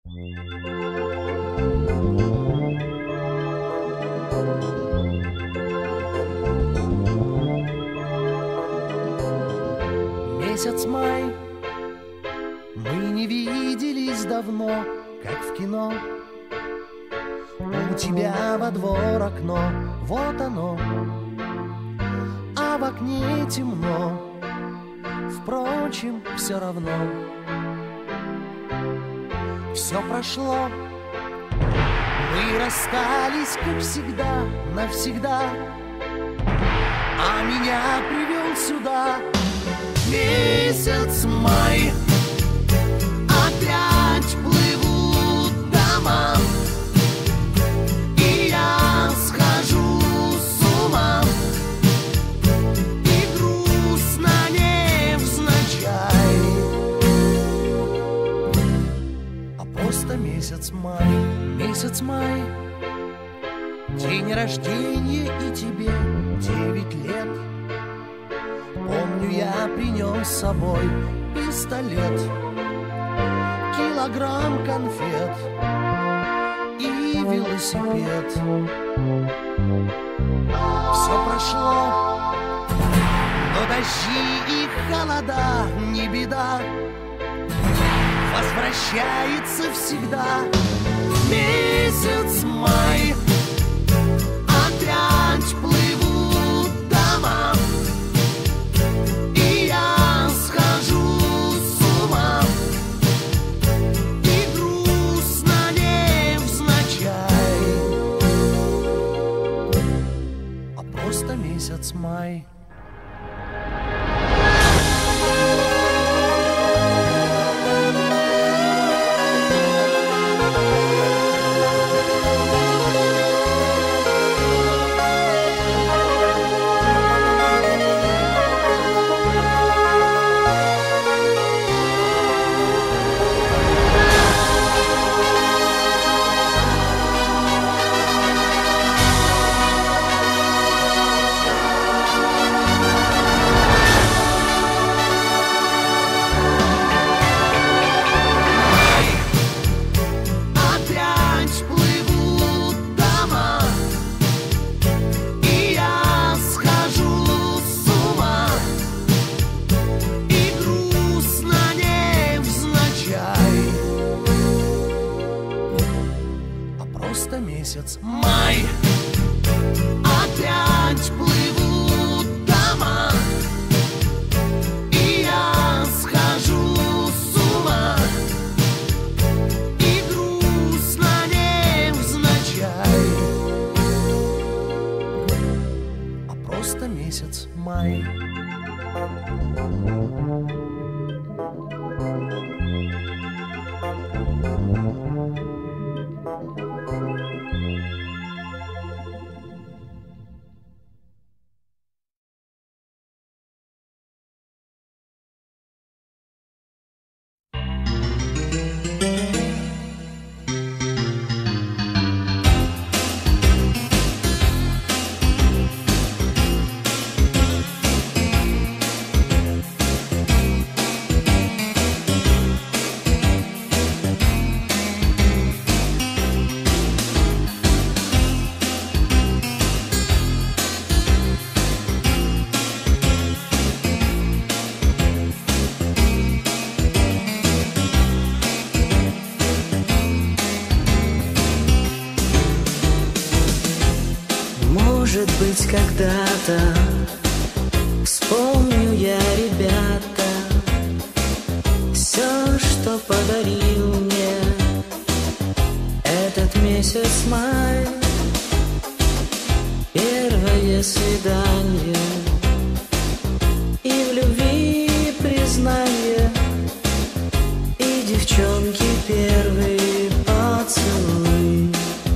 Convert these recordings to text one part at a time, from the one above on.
Месяц май, мы не виделись давно, как в кино. У тебя во двор окно, вот оно, а в окне темно. Впрочем, все равно. Все прошло, мы расстались, как всегда, навсегда. А меня привел сюда месяц май. Опять плывут дома, и я схожу с ума. И грустно невзначай, а просто месяц май. Месяц май, день рождения, и тебе 9 лет. Помню, я принес с собой пистолет, килограмм конфет и велосипед. Все прошло, но дожди и холода не беда, возвращается всегда месяц май. Опять плывут дома, и я схожу с ума. И грустно невзначай, а просто месяц май. Месяц май. Опять плывут дома, и я схожу с ума. И грустно невзначай, а просто месяц май. Может быть, когда-то вспомню я, ребята, все, что подарил мне этот месяц май. Первое свидание и в любви признание, и девчонки первые поцелуй.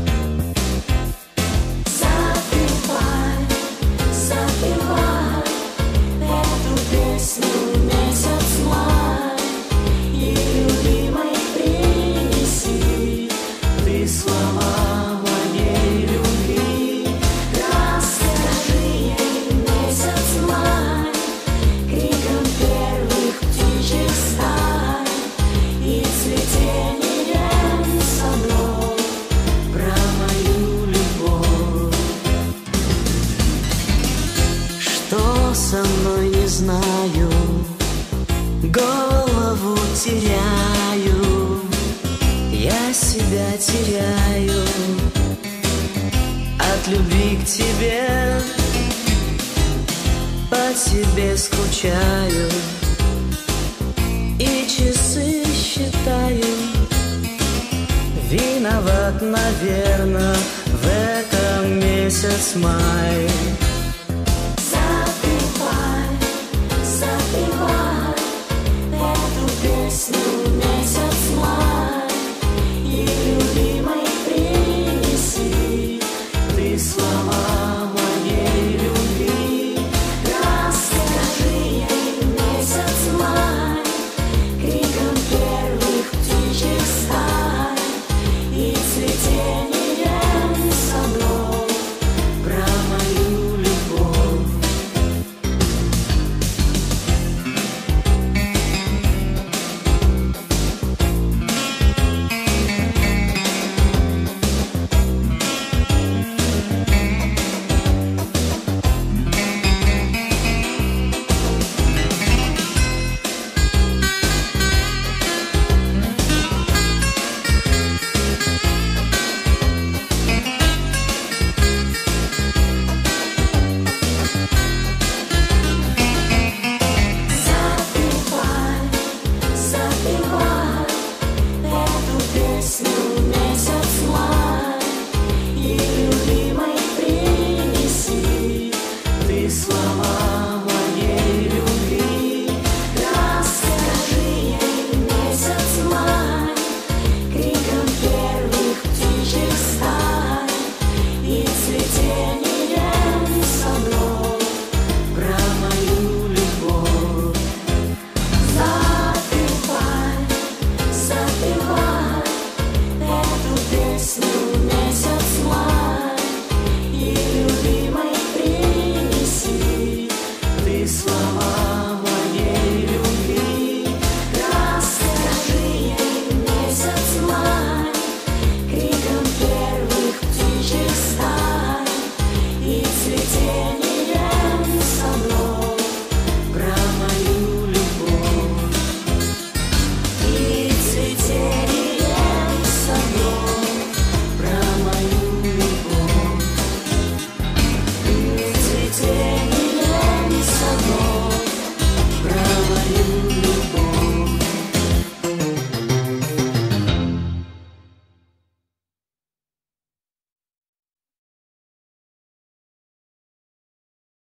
Слова моей любви, расскажи ей месяц май. Криком первых птичьих стай и цветет себя теряю от любви к тебе, по тебе скучаю и часы считаю. Виноват, наверное, в этом месяц май.